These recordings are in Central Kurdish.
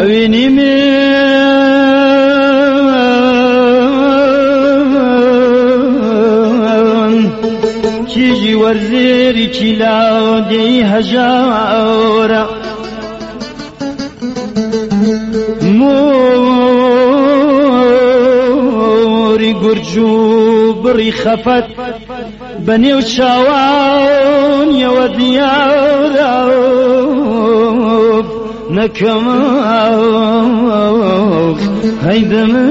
ئەوێنی من کیژی وەرزێری کیلاودەی هەژارە موری گورج و بڕی خەفەت بەنێو چاوانیەوە دیارە نەکەمە هەیدەمە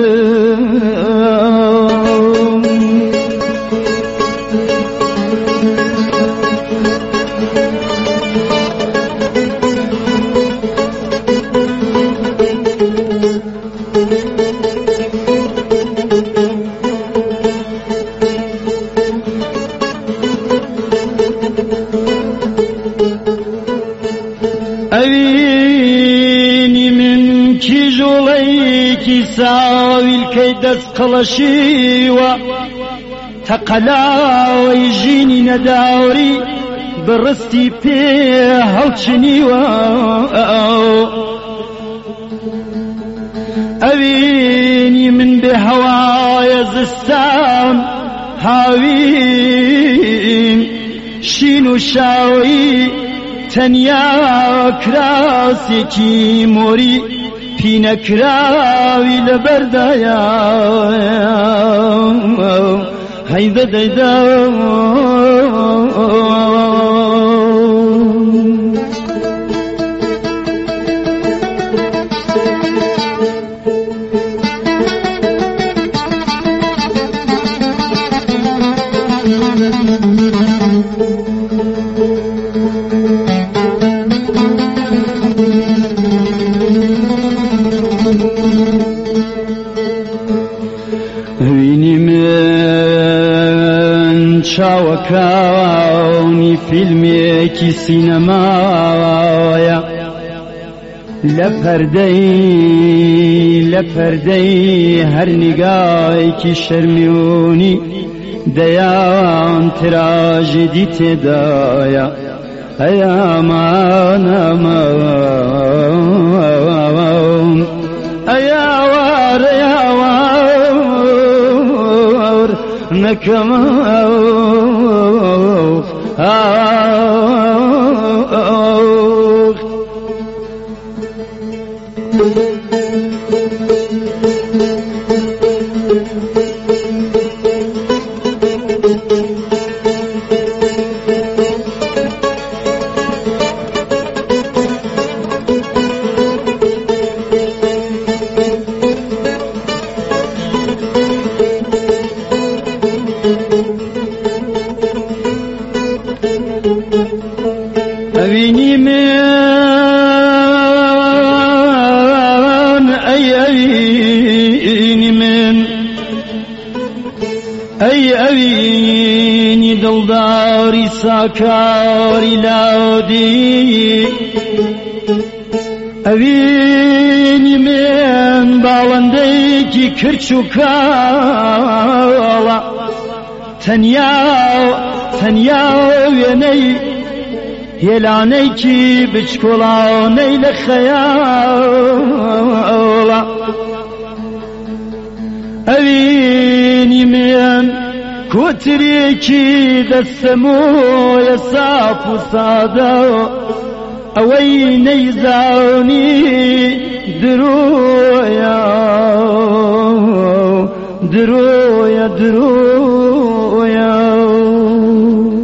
ئەوینی من کیژۆڵەیەکی ساویلکەی دەست قەڵەشیوە تەقەلاوەی ژینی نەداوری بڕستی پێ هەڵچنیوە ئەوینی من بێ هەوایە زستان هاوین شین و شاوی تەنیا کراسێکی مۆری پینەکراوی لەبەردایە هەیدە دەیدا ئەوینی من چاوەکانی فیلمێکی سینەمایە لە پەردەی هەر نیگایەکی شەرمیونی دەیان تراژێدی تێدایە ئەیامان ئەیاوار ئەیاوار نەکەمە ئەوینی من ئەوینی من ئەوینی دڵداری ساکاری لاودی ئەوینی من باڵندەیەکی کرچ و کاڵە تەنیا وێنەی هێلانەیکی بچکۆڵاونەی لە خەیاڵە ئەوینی من کۆترێکی دەستەمۆیە ساف و سادە ئەوەی نەیزانی درۆیە درۆیە